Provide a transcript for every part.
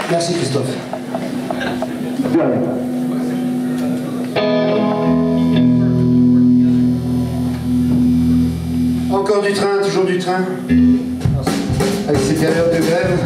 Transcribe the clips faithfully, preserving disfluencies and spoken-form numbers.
Merci Christophe. De rien. Encore du train, toujours du train. Avec ces périodes de grève.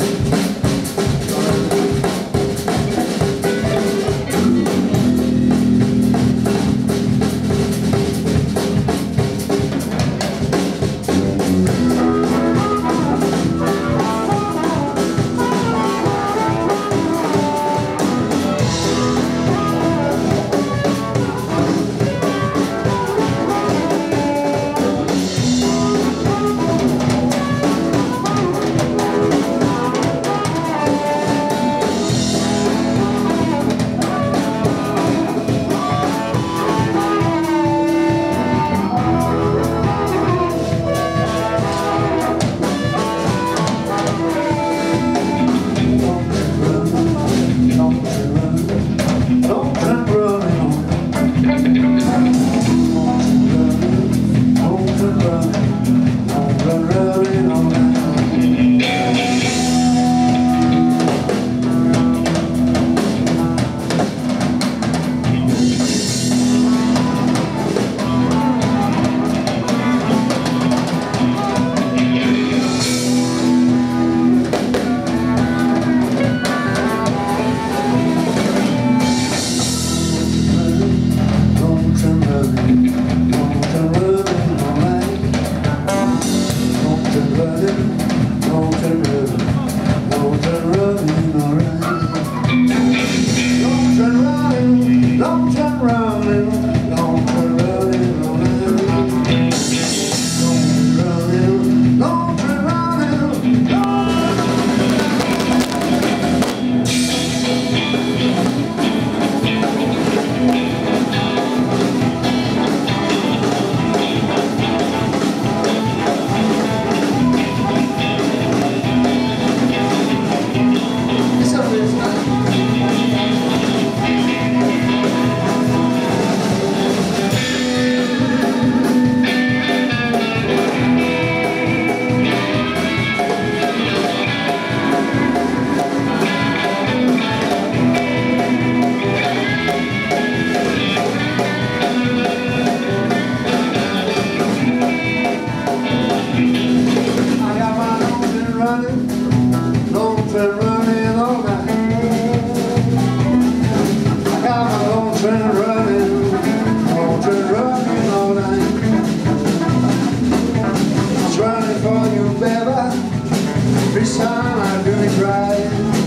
Every time I do it right,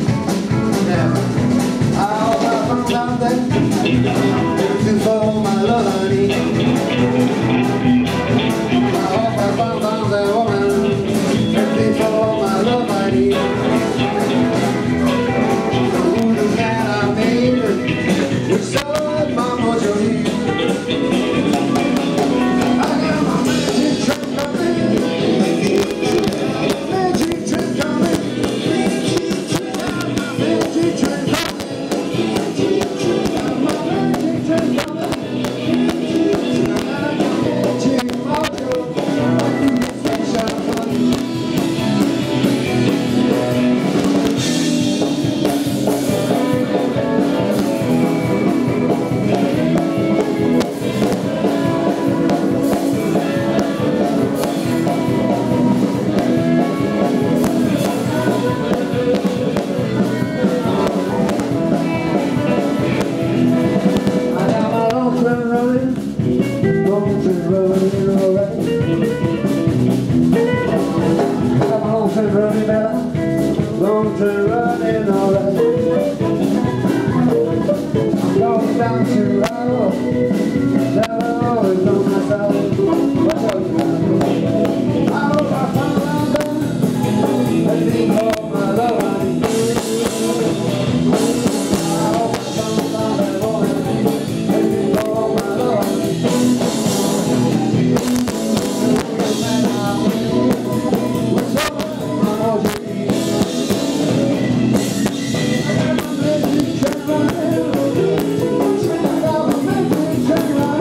yeah. I hope I found something, everything for my love I need. I hope I found something, woman, everything for my love I need. Who the man I made, it's so my mojo. I got my magic trick coming. Long train running alright. I'm going down to Iowa, never always on my side. Watch out, man. I hope I find out that I think all my love I need. I hope I find out that woman, I think all my love I need. What's up, my mojo? Turn around.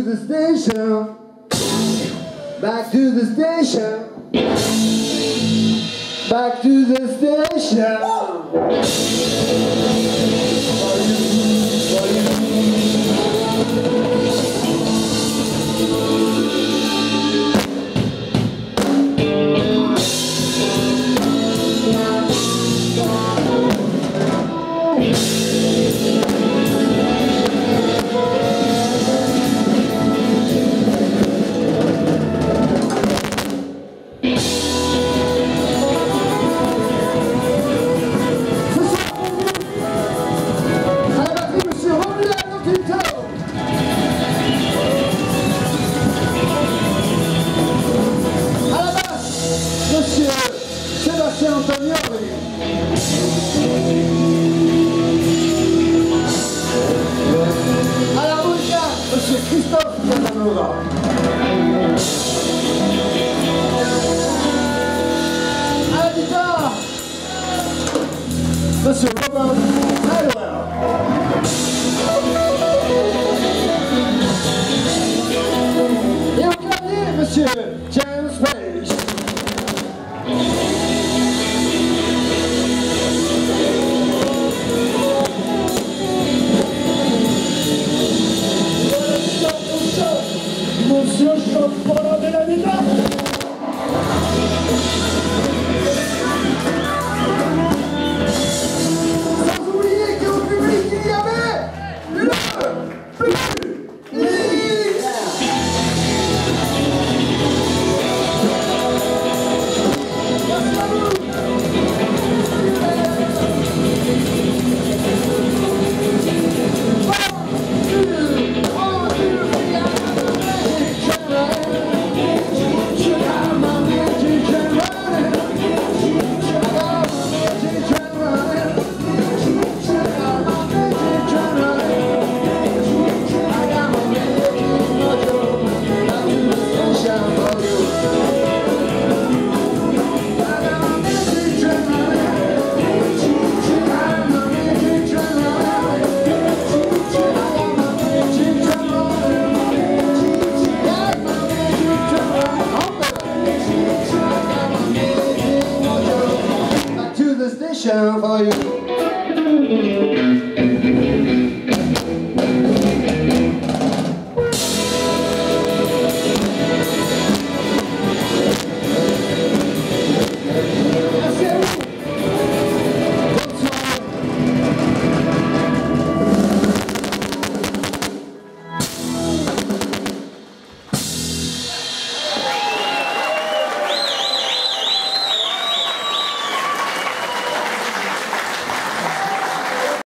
to the station. Back to the station. Back to the station. For you, for you. Monsieur Sébastien Antonioli. À la harmonica, Monsieur Christophe Casanova. À la guitare, Monsieur Robert Hallowell. Et au clavier, Monsieur Jack.